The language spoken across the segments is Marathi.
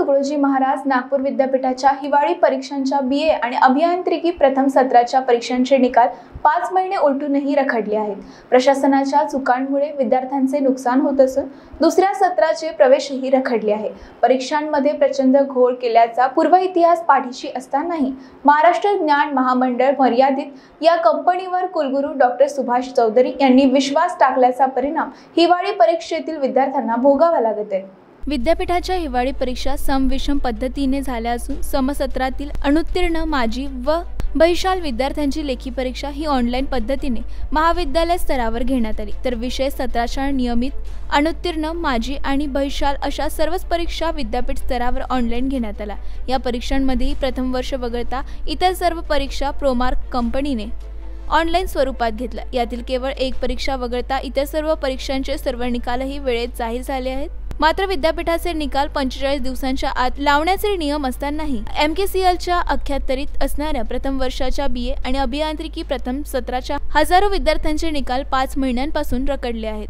तुकडोजी महाराज नागपूर विद्यापीठाच्या हिवाळी परीक्षांच्या BA आणि अभियांत्रिकी प्रथम सत्राच्या परीक्षांचे निकाल 5 महिने उलटूनही रखडले आहेत। प्रशासनाच्या चुकांमुळे विद्यार्थ्यांचे नुकसान होत असून दुसऱ्या सत्राचे प्रवेशही रखडले आहे। परीक्षांमध्ये प्रचंड घोळ केल्याचा पूर्व इतिहास पाठीशी असतानाही महाराष्ट्र ज्ञान महामंडळ मर्यादित या कंपनीवर कुलगुरू डॉक्टर सुभाष चौधरी यांनी विश्वास टाकल्याचा परिणाम हिवाळी परीक्षेतील विद्यार्थ्यांना भोगावा लागत आहे। विद्यापीठाच्या हिवाळी परीक्षा समविषम पद्धतीने झाल्या असून समसत्रातील अनुत्तीर्ण माजी व बहिशाल विद्यार्थ्यांची लेखी परीक्षा ही ऑनलाईन पद्धतीने महाविद्यालय स्तरावर घेण्यात आली, तर विषय सत्राच्या नियमित अनुत्तीर्ण माजी आणि बहिशाल अशा सर्वच परीक्षा विद्यापीठ स्तरावर ऑनलाईन घेण्यात आल्या। या परीक्षांमध्येही प्रथम वर्ष वगळता इतर सर्व परीक्षा प्रोमार्क कंपनीने ऑनलाईन स्वरूपात घेतल्या। यातील केवळ एक परीक्षा वगळता इतर सर्व परीक्षांचे सर्व निकालही वेळेत जाहीर झाले आहेत। मात्र विद्यापीठाचे निकाल 45 दिवसांच्या आत लावण्याचे नियम असतानाही MKCLच्या अखत्यारीत असणाऱ्या प्रथम वर्षाच्या BA आणि अभियांत्रिकी प्रथम सत्राच्या हजारो विद्यार्थ्यांचे निकाल 5 महिन्यांपासून रखडले आहेत।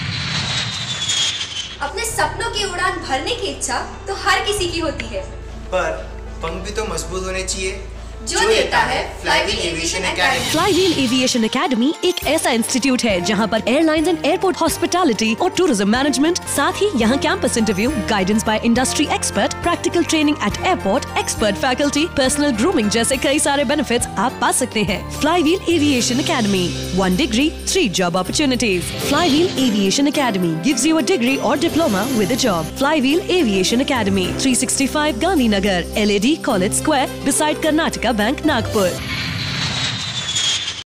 अपने सपनों की उड़ान भरने की इच्छा तो हर किसी की होती है, पर पंख भी तो मजबूत होने चाहिए जो देता है flywheel aviation academy. Flywheel aviation academy एक ऐसा इंस्टीट्यूट है जहां पर एयरलाइंस एंड एयरपोर्ट हॉस्पिटैलिटी और टूरिज्म मैनेजमेंट, साथ ही यहां campus interview, guidance by industry expert, practical training at airport, expert faculty, personal grooming जैसे कई सारे बेनिफिट्स आप पा सकते हैं। Flywheel aviation academy, 1 degree 3 job opportunities। Flywheel aviation academy gives you a degree or diploma with a job। Flywheel aviation academy, 365 Gandhinagar, LAD College Square, beside Karnataka Bank, Nagpur।